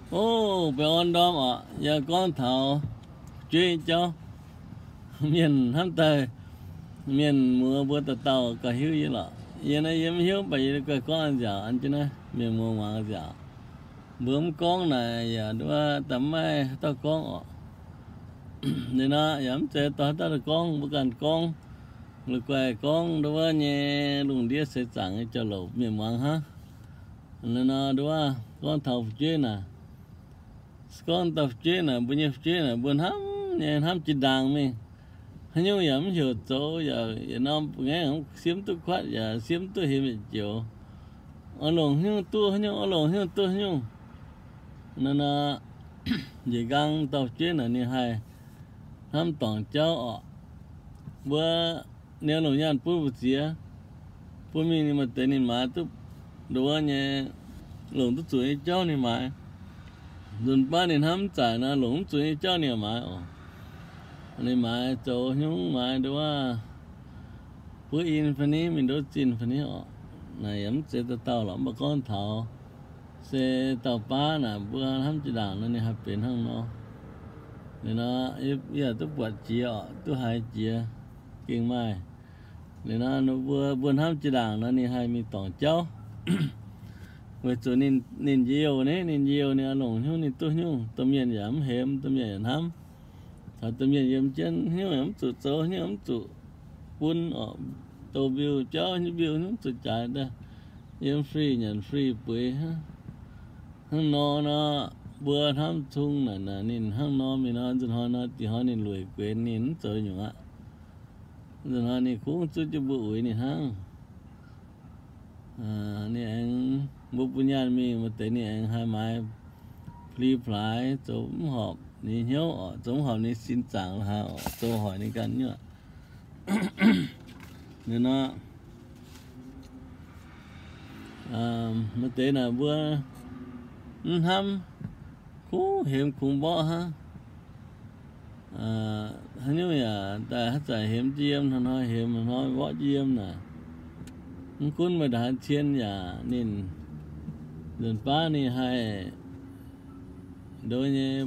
ô bé on đom ạ giờ con thảo chơi cho miền ham tề miền mùa bữa tàu tàu cả hiu vậy lọ giờ này em hiu bây giờ cái con ăn giờ ăn chứ nè miền mùa mà giờ bướm con này giờ đua tầm mai tao con ạ nên nó dám chơi tao tao được con bữa gần con lực quay con đua nhẹ lùng đĩa sẽ chẳng cho lẩu miền măng ha nên nó đua con thầu chơi nè con tập chơi nè bao nhiêu chơi nè buồn hắm nhẹ hắm chỉ đàng mình nhưng mà hiểu chỗ giờ nó nghe không xiêm tôi khoát giờ xiêm tôi hiểu chiều ở lồng nhưng tôi nhưng ở lồng nhưng tôi nhưng nên là gì gang tập chơi nè như hai hắm toàn cháu bữa nếu lồng nhàn bữa bữa chia bữa mình mà tên mình mà tôi đồ nhẹ lồng tôi chuối cháu này mà dùn ba nên hắm trả na lồng chuối cháu này mà nên mà chỗ nhung mà đó bữa in phần này mình đốt chín phần này này ấm sẽ tàu lắm bà con thảo sẽ tàu ba nè bữa hắm chỉ đảng nên hấp biển hăng nó nên nó giờ tôi bật chia tôi hai chia kiêng mai nên nó bữa hắm chỉ đảng nó nên hai mi tỏng cháu với chỗ nên nhiều này lồng nhung nên tôi nhung tâm nhiên giảm hẻm tâm nhiên hắm thật tâm nhiên em chân nhưng em tụt số nhưng em tụt quân ở tàu bill cho những bill những tụt chạy đó em free nhận free bưởi ha hăng nó bữa tham thung là nên hăng nó mình nó dân nó thì họ nên lùi quên nên chơi nhung á dân họ nên cũng chút cho bụi này hăng nên anh bố bố nhà mình mà tới này anh hai mai free fly chống họp ni hiếu ở giống họ ni xin chẳng là họ câu hỏi ni cần nhá nên nó mà thế là bữa ham cú hiểm cùng bỏ ha như là ta hát giải hiểm chiêm thằng nói hiểm thằng nói bỏ chiêm nè cuốn mà đã chiên nhà nên dần phá ni hai đôi như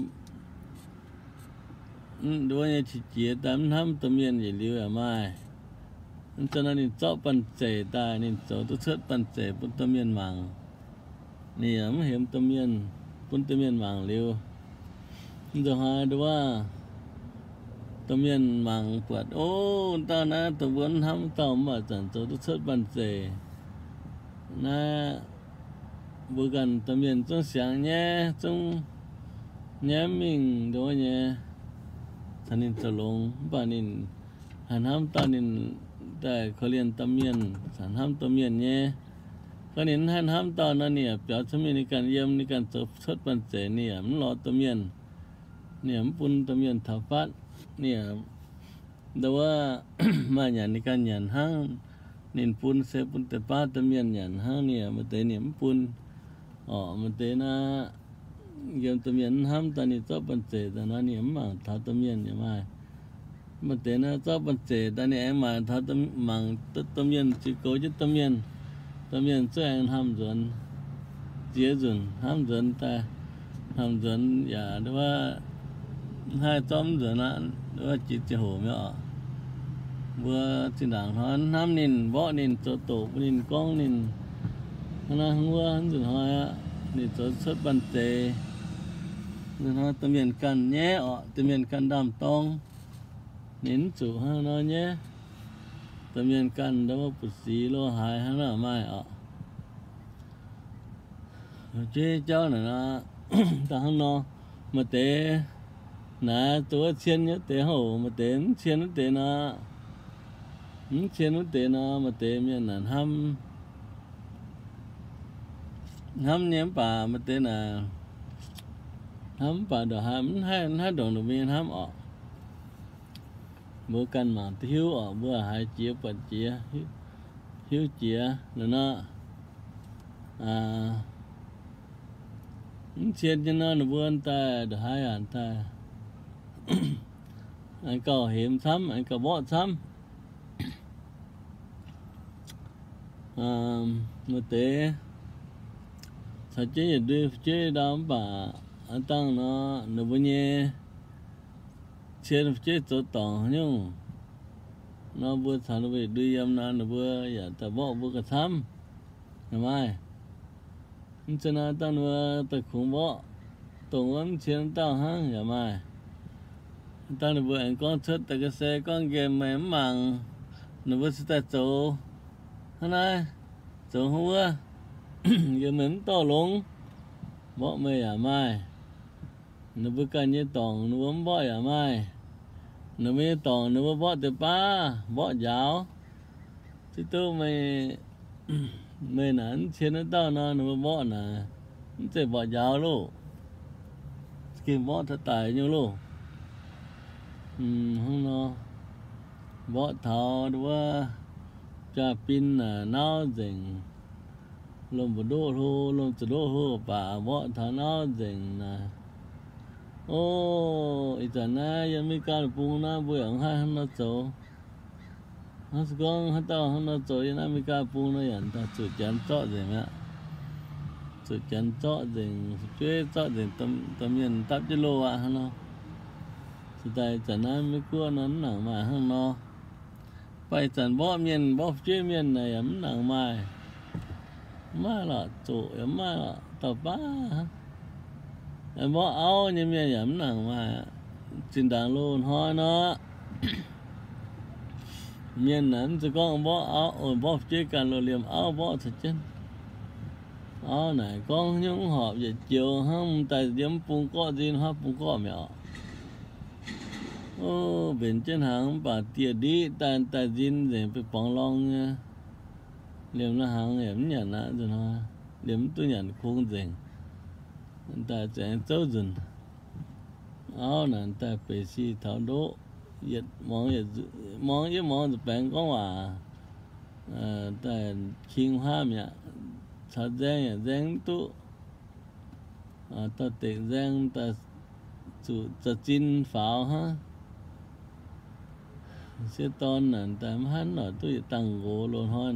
đôi như chỉ chia tám năm tâm yên gì liu à mai cho nên chọn bàn chè ta nên chọn tôi xuất bàn chè bún tâm yên màng nè ấm hiểm tâm yên bún tâm yên màng liu rồi hai đứa tâm yên màng quạt ô ta na tôi muốn hắm tàu mà chẳng chọn tôi xuất bàn chè na bữa gần tâm yên trong sáng nhé trong nhé mình đôi nhéท่านินจะลงบ้านินหันห้ามตานินแต่เขาเรียนตะเมียนหันห้ามตะเมียนเนี่ยก็นินหันห้ามตานั่นเนี่ยเปียกชมีในการเยี่ยมในการจบชดปันเจเนี่ยมันรอตะเมียนเนี่ยมันปุ่นตะเมียนทับฟัดเนี่ยแต่ว่า มาอย่างในการหยันห้างนินปุ่นเสปุ่นแต่ป้าตะเมียนหยันห้างเนี่ยมันเตเนี่ยมันปุ่นมันเตนะgiờ tụi mình ham ta ni cho bản chế ta nó ni mà tháo tụi mình như mai mà thế nó cho bản chế ta ni em mà tháo tụi mình tụi mình chỉ cố chứ tụi mình cho anh ham dần dễ dần ham dần ta ham dần ya đó hai tóm dần á đó chỉ hồ mẹ vừa chỉ đảng nó ham nín võ nín cho tổ nín con nín nó không vừa dần thôi á nín cho xuất bản chế nên nó tụi mình cần nhé tụi mình cần đam tông nín chủ ha nó nhé tụi mình cần đó một xí lô hài ha nó mai chứ cháu này nó ta không nó mà té nè tôi chiên nhớ té hổ mà té chiên nó té nó chiên nó té nó mà té miền là hăm nhém bà mà té là hám bà đồ hám hai đồng đồng viên hám bữa canh mà thiếu bữa hai chia bật chia thiếu chia rồi nó chiên cho nó bữa anh ta được hai anh ta anh cầu hiểm thắm anh cầu bọ thắm một tế thật chứ đưa chứ đó bà anh tăng nó bây nhé trên chế chỗ tỏng nhưng nó vừa thằng nó về đi em nó vừa giờ ta bỏ vừa cả thăm ngày mai cho nên tăng nó ta không bỏ tổng ấn trên tao ha ngày mai tăng nó vừa anh con chết tại cái xe con game máy mảng nó vừa sẽ chỗ hôm nay chỗ không vừa game máy to luôn bỏ mày à mai nó vừa cần như tỏng nó vẫn bỏ à mai nó mới tỏng nó mới bỏ từ ba bỏ giáo chứ tôi mày nản trên nó tao nó mới bỏ nè nó sẽ bỏ giáo luôn cái bỏ thật tài nhau luôn không nó bỏ tháo đua cha pin là nó dình lồng một đô hô lồng từ đô hô bà bỏ tháo nó dình nè ô ít giờ nàyยังไม่กล้าปูนะบุญให้nó chỗ nó con hắn tao nó chỗ nóไม่กล้าปูนะอย่างtaจุดจันทร์เจาะgì mẹจุดจันทร์เจาะgìช่วยเจาะgì tâm nhân tập cho lô à hắn nóสุดท้ายจันนั้นไม่กลัวนั้นหนังมาข้างนอกไปจันบ่เมียนบ่ช่วยเมียนไหนมันหนังมาละจุมาละต่อป้าบ่เอาเนี่ยเมียหยำหนังมาจินดังโลนห้อยเนาะเมียนนั้นจะก็บ่เอาบ่ช่วยกันโลเหลี่ยมเอาบ่thật chânเอาไหนก็ยังหอบจะเจียวห้ามแต่เดี๋ยวปุงก็ดินฮะปุงก็ไม่เอาô bên trên hàng bà tiệt đi ta dính để phải bóng long nha liềm nó hàng em nhận á rồi nó liềm tôi nhận không dừng ta sẽ châu dừng áo là ta phải si tháo đỗ giật món được bán có mà ta kinh hoa mẹ thật giang tu ta tự giang ta chủ ta chín pháo ha sẽ tôn nè tam hắn ở tôi tăng gỗ luôn thôi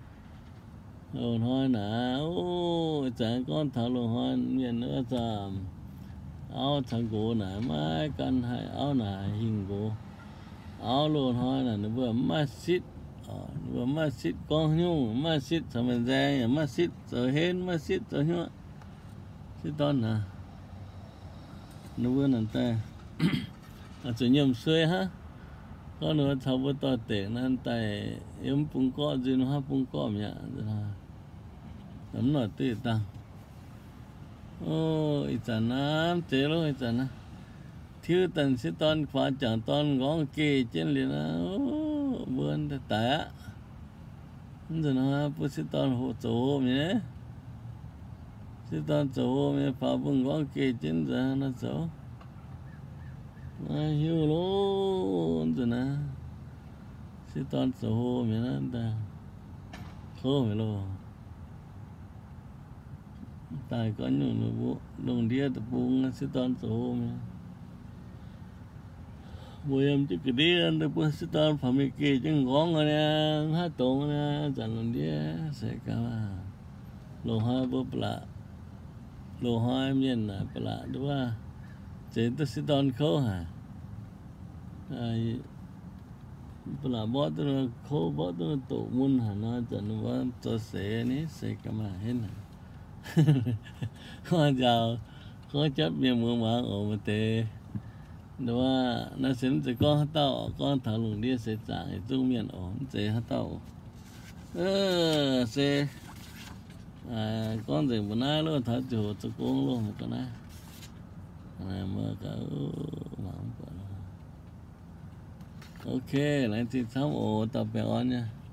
nè ô chẳng con thằng luôn thôi miền nữa sao áo thằng gỗ nè mai căn hay áo nè hình gỗ áo luôn thôi nè nó vừa masjid con nhung masjid sao mình ra masjid rồi hết masjid rồi nhá sẽ tôn nè nó vừa nè ta chủ nhiệm xuôi ha có nữa thầu với tôi tiền nên tại em cũng có gì nó cũng có mẹ rồi lắm là tươi tăng ôi chẳng nám chế luôn chẳng á thiếu tần sẽ toàn khóa chẳng toàn ngón kê trên liền á vươn tại á rồi nó bữa sẽ toàn hộ chỗ mẹ sẽ toàn chỗ mẹ phá vươn ngón kê trên giờ nó chỗ hiu luôn rồi nè sẽ toàn số mày nó ta khô mày luôn tài có nhiều người bố đồng địa tập buông sẽ toàn số mày bố em chứ cái đi ăn được bữa sẽ toàn phải mấy kia chứ ngón rồi nè hát tông nè chẳng đồng địa sẽ cả lô hai bố bả lô hai em nhìn là bả đúng không chế tôi sẽ toàn khô hả bả bỏ tôi nó khô bỏ tôi nó tổ môn hả nó chẳng nó tôi sẽ ní sẽ cả mà hết nè khó chào khó chấp miệng mưa mà ổ mà tê đúng không nó sẽ con tao con thằng lùng đi sẽ trả cái chung miệng ổ sẽ hát tao sẽ con gì bữa nay luôn thằng chủ cho con luôn một cái này này mơ cả mà không có ok lại thì xong ổ tập bèo nha